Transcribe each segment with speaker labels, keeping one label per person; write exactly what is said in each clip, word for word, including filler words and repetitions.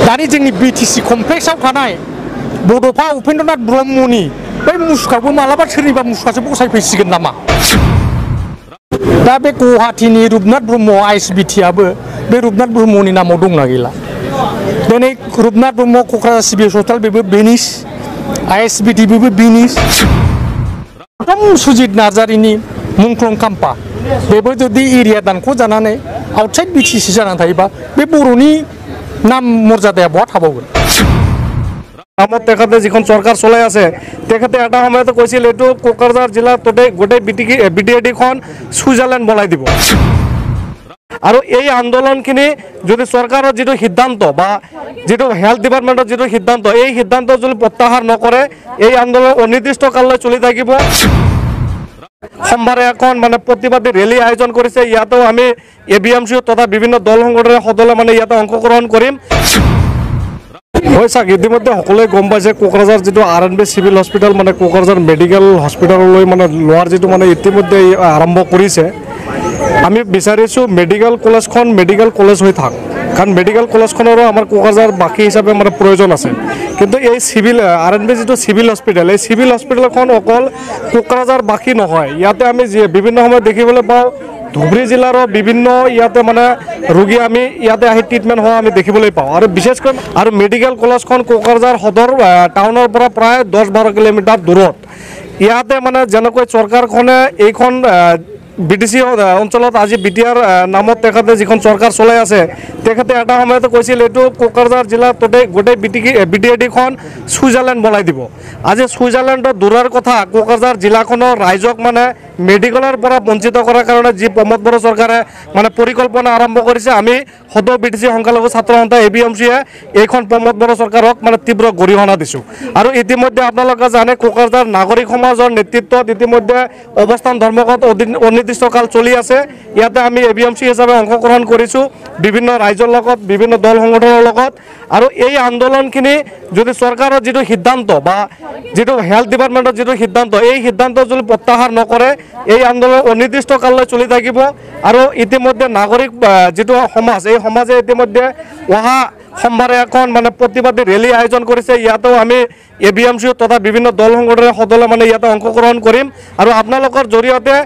Speaker 1: दानि जोंनि बिटिसि कमप्लेक्सआव थानाय बड'फा उपेन्द्रनाथ ब्रह्मनि बै मुसुखाखौ मालाबा सोरनिबा मुसुखासो बसायफैसिगोन नामा? दा बे गुवाहाटीनि रुपनाथ ब्रह्म आइएसबिटिआबो बे रुपनाथ ब्रह्मनि नामाव दंना गैला? दिनै रुपनाथ ब्रह्म क'क्राझार सिभिल हस्पिटाल बेबो बेनिस, आइएसबिटि बेबो बेनिस। एकदम सुजित नार्जारिनि मुंख्लं खाम्फा बेबो जुदि एरिया दानख' जानानै आउटसाइड बिटिसि जानानै थायोबा बे बर'नि नाम मर्यादाया बहा थाबावगोन?
Speaker 2: নামত তেখেতে যিখন চৰকাৰ চলাই আছে তেখেতে এটা সময়তে কৈছিল এইটো কোকৰাঝাৰ জিলাৰ গোটেই গোটেই বিটিএডিখন ছুইজাৰলেণ্ড বনাই দিব। আৰু এই আন্দোলনখিনি যদি চৰকাৰৰ যিটো সিদ্ধান্ত বা যিটো হেল্থ ডিপাৰ্টমেণ্টৰ যিটো সিদ্ধান্ত এই সিদ্ধান্ত যদি প্ৰত্যাহাৰ নকৰে এই আন্দোলন অনিৰ্দিষ্ট কাললৈ চলি থাকিব। সোমবাৰে এখন মানে প্ৰতিবাদী ৰেলী আয়োজন কৰিছে, ইয়াতেও আমি এ বি এম চি তথা বিভিন্ন দল সংগঠনৰ সদস্য মানে ইয়াতে অংশগ্ৰহণ কৰিম। হয় চাওক, ইতিমধ্যে সকলোৱে গম পাইছে কোকৰাঝাৰ যিটো R N B civil hospital মানে কোকৰাঝাৰ মেডিকেল হস্পিটেললৈ মানে লোৱাৰ যিটো মানে ইতিমধ্যে আৰম্ভ কৰিছে। আমি বিচাৰিছোঁ মেডিকেল কলেজখন মেডিকেল কলেজ হৈ থাক, কাৰণ মেডিকেল কলেজখনৰো আমাৰ কোকৰাঝাৰ বাকী হিচাপে মানে প্ৰয়োজন আছে। কিন্তু এই চিভিল আৰ এন বি যিটো চিভিল হস্পিটেল এই চিভিল হস্পিটেলখন অকল কোকৰাঝাৰ বাকী নহয়, ইয়াতে আমি বিভিন্ন সময়ত দেখিবলৈ পাওঁ ধুবুৰী জিলাৰো বিভিন্ন ইয়াতে মানে ৰোগী আমি ইয়াতে আহি ট্ৰিটমেণ্ট হোৱা আমি দেখিবলৈ পাওঁ। আৰু বিশেষকৈ আৰু মেডিকেল কলেজখন কোকৰাঝাৰ সদৰ টাউনৰ পৰা প্ৰায় দহ বাৰ কিলোমিটাৰ দূৰত। ইয়াতে মানে যেনেকৈ চৰকাৰখনে এইখন বি টি চি অঞ্চলত আজি বি টি আৰ নামত তেখেতে যিখন চৰকাৰ চলাই আছে তেখেতে এটা সময়তে কৈছিল এইটো কোকৰাঝাৰ জিলাৰ গোটেই গোটেই বি টি এডিখন ছুইজাৰলেণ্ড বনাই দিব। আজি ছুইজাৰলেণ্ডৰ দূৰৰ কথা কোকৰাঝাৰ জিলাখনৰ ৰাইজক মানে মেডিকেলৰ পৰা বঞ্চিত কৰাৰ কাৰণে যি প্ৰমোদ বড়ো চৰকাৰে মানে পৰিকল্পনা আৰম্ভ কৰিছে, আমি সদৌ বি টি চি সংখ্যালঘু ছাত্ৰ সন্থা এ বি এম চিয়ে এইখন প্ৰমোদ বড়ো চৰকাৰক মানে তীব্ৰ গৰিহণা দিছোঁ। আৰু ইতিমধ্যে আপোনালোকে জানে কোকৰাঝাৰ নাগৰিক সমাজৰ নেতৃত্বত ইতিমধ্যে অৱস্থান ধৰ্মঘট অনিৰ্দিষ্টকাল চলি আছে। ইয়াতে আমি এ বি এম চি হিচাপে অংশগ্ৰহণ কৰিছোঁ বিভিন্ন ৰাইজৰ লগত বিভিন্ন দল সংগঠনৰ লগত। আৰু এই আন্দোলনখিনি যদি চৰকাৰৰ যিটো সিদ্ধান্ত বা যিটো হেল্থ ডিপাৰ্টমেণ্টৰ যিটো সিদ্ধান্ত এই সিদ্ধান্ত যদি প্ৰত্যাহাৰ নকৰে এই আন্দোলন অনিৰ্দিষ্ট কাললৈ চলি থাকিব। আৰু ইতিমধ্যে নাগৰিক যিটো সমাজ এই সমাজে ইতিমধ্যে অহা সোমবাৰে এখন মানে প্ৰতিবাদী ৰেলী আয়োজন কৰিছে, ইয়াতেও আমি এ বি এম চি তথা বিভিন্ন দল সংগঠনৰ সদস্য মানে ইয়াতে অংশগ্ৰহণ কৰিম। আৰু আপোনালোকৰ জৰিয়তে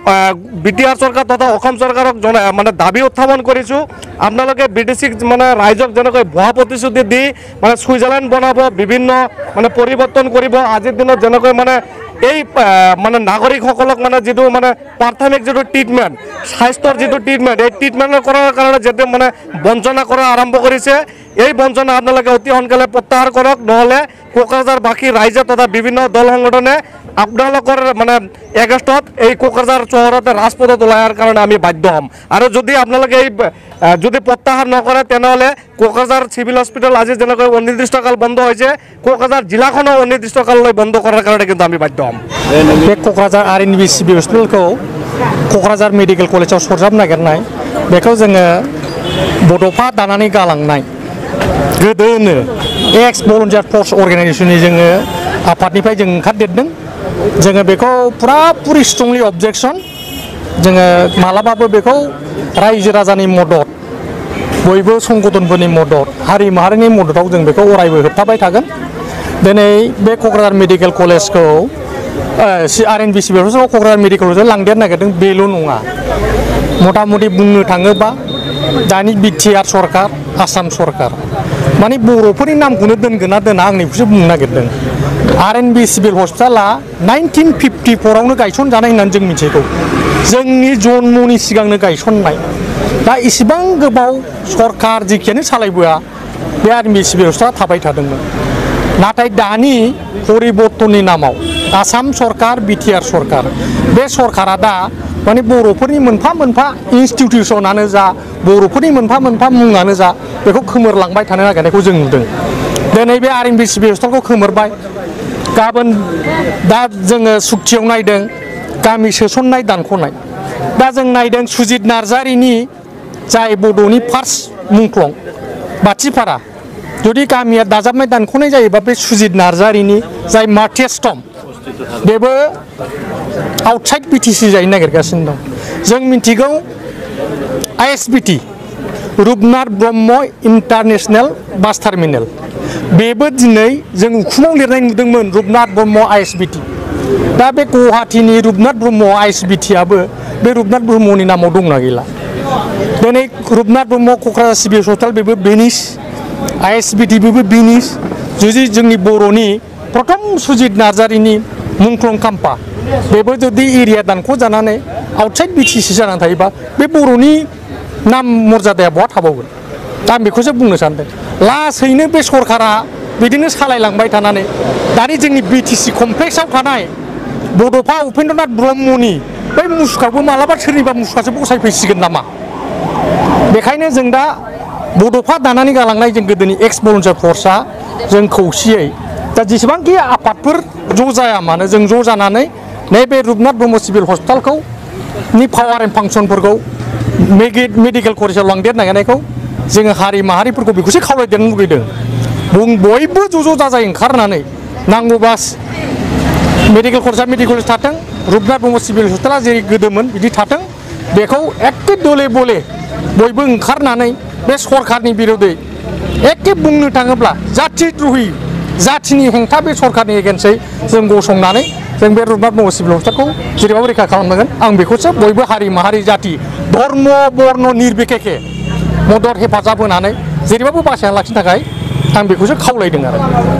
Speaker 2: বি টি আৰ চৰকাৰ তথা অসম চৰকাৰক জনাই মানে দাবী উত্থাপন কৰিছোঁ, আপোনালোকে বি টি চিক মানে ৰাইজক যেনেকৈ ভুৱা প্ৰতিশ্ৰুতি দি মানে ছুইজাৰলেণ্ড বনাব, বিভিন্ন মানে পৰিৱৰ্তন কৰিব, আজিৰ দিনত যেনেকৈ মানে এই মানে নাগৰিকসকলক মানে যিটো মানে প্ৰাথমিক যিটো ট্ৰিটমেণ্ট স্বাস্থ্যৰ যিটো ট্ৰিটমেণ্ট এই ট্ৰিটমেণ্ট কৰাৰ কাৰণে যিটো মানে বঞ্চনা কৰা আৰম্ভ কৰিছে এই বঞ্চনা আপোনালোকে অতি সোনকালে প্ৰত্যাহাৰ কৰক, নহ'লে কোকৰাঝাৰবাসী ৰাইজে তথা বিভিন্ন দল সংগঠনে আপোনালোকৰ মানে এগেষ্টত এই কোকৰাঝাৰ চহৰতে ৰাজপথত ওলাই অহাৰ কাৰণে আমি বাধ্য হ'ম। আৰু যদি আপোনালোকে এই যদি প্ৰত্যাহাৰ নকৰে তেনেহ'লে কোকৰাঝাৰ চিভিল হস্পিটেল আজি যেনেকৈ অনিৰ্দিষ্টকাল বন্ধ হৈছে কোকৰাঝাৰ জিলাখনো অনিৰ্দিষ্টকাললৈ বন্ধ কৰাৰ কাৰণে কিন্তু আমি বাধ্য হ'ম।
Speaker 1: बे Kokrajhar R N B civil हस्पिटालखौ क'क्राझार मेडिकेल कलेजाव सरजाबनो नागिरनाय बेखौ जोङो बड'फा दानानै गालांनाय गोदोनो एक्स भलन्टियार फर्स अर्गेनाइजेसननि जोङो आफादनिफ्राय जों ओंखारदेरदों। जोङो बेखौ पुरा पुरि स्ट्रंलि अबजेक्सन, जोङो मालाबाबो बेखौ रायजो राजानि मदद बयबो संगठनफोरनि मदद हारि माहारिनि मददाव जों बेखौ अरायबो होबथाबाय थागोन। दिनै बे क'क्राझार मेडिकेल कलेजखौ आर एन बि सिभिल हस्पिटालाव क'क्राझार मेडिकेल कलेजाव लांदेरनो नागिरदों बेल' नङा, मथा मथि बुंनो थाङोबा दानि बि टि आर सरकार आसाम सरकार माने बर'फोरनि नामखौनो दोनगोन ना दोना आं बेखौसो बुंनो नागिरदों। आर एन बि सिभिल हस्पिटाला नाइनटिन फिफ्टि फरावनो गायसनजानाय होननानै जों मिथिगौ, जोंनि जन्मनि सिगांनो गायसननाय। दा इसिबां गोबाव सरकार जेखियानो सालायबोआ बे आर एन बि सिभिल हस्पिटाला थाबाय थादोंमोन। नाथाय दानि परिबर्तननि नामाव आसाम सरकार बि टि आर सरकार बे सरकारा दा माने बर'फोरनि मोनफा मोनफा इन्स्टिटिउसनानो जा बर'फोरनि मोनफा मोनफा मुङानो जा बेखौ खोमोरलांबाय थानो नागिरनायखौ जों नुदों। दिनै बे आर एन बि सिभिल हस्पिटालखौ खोमोरबाय, गाबोन दा जोङो सुक्तियाव नायदों गामि सोसननाय दानख'नाय, दा जों नायदों सुजित नार्जारिनि जाय बड'नि फार्स्ट मुंख्लं बाथिपारा जुदि गामिया दाजाबनाय दानख'नाय जायोबा बे सुजित नार्जारिनि जाय मार्टियार्स टम्ब बेबो आउटसाइड बि टि सि जाहैनो नागिरगासिनो दं। जों मिथिगौ I S B T Rupnath Brahma international बास टार्मिनेल बेबो दिनै जों उखुमाव लिरनाय नुदोंमोन रुपनाथ ब्रह्म आइएसबिटि दा बे गुवाहाटीनि रुपनाथ ब्रह्म आइएसबिटिआबो बे रुपनाथ ब्रह्मनि नामाव दंना गैला दिनै रुपनाथ ब्रह्म क'क्राझार सिभिल हस्पिटाल बेबो बेनिस आइएसबिटि बेबो बेनिस जुदि जोंनि बर'नि प्रथम सुजित नार्जारिनि मुंख्लं खाम्फा बेबो जुदि एरिया दानख' जानानै आउटसाइड बिटिसि जानानै थायोबा बे बर'नि नाम मर्यादाया बहा थाबावगोन दा आं बेखौसो बुंनो सानदों लासैनो बे सरकारा बिदिनो सालायलांबाय थानानै दानि जोंनि बिटिसि कमप्लेक्सआव थानाय बड'फा उपेन्द्रनाथ ब्रह्मनि बै मुसुखाखौ मालाबा सोरनिबा मुसुखासो बसायफैसिगोन नामा बेखायनो जों दा बड'फा दानानै गालांनाय जों गोदोनि एक्स भलन्टियार फर्सआ जों खौसेयै दा जेसेबांखि आफादफोर ज' जाया मानो जों ज' जानानै नैबे रुपनाथ ब्रह्म सिभिल हस्पिटालखौ नि पावार एन्ड फांसनफोरखौ मेडिकेल कलेजाव लांदेर नागिरनायखौ जोङो हारि माहारिफोरखौ बेखौसो खावलायदेरनो लुगैदों बुं बयबो ज' ज' जाजाय ओंखारनानै नांगौबा मेडिकेल कलेजा मेडिकेल कलेज थाथों रुपनाथ ब्रह्म सिभिल हस्पिटाला जेरै गोदोमोन बिदि थाथों बेखौ एखे दले बले बयबो ओंखारनानै बे सरकारनि बिरोधै एखे बुंनो थाङोब्ला जाथि द्रहि जाथिनि हेंथा बे सरकारनि एगेन्सै जों गसंनानै जों बे रुपनाथ ब्रह्म सिभिल हस्पिटालखौ जेरैबाबो रैखा खालामनांगोन आं बेखौसो बयबो हारि माहारि जाथि धर्म बर्न निर्बिखेखे मदद हेफाजाब होनानै जेरैबाबो बासायना लाखिनो थाखाय आं बेखौसो खावलायदों आरो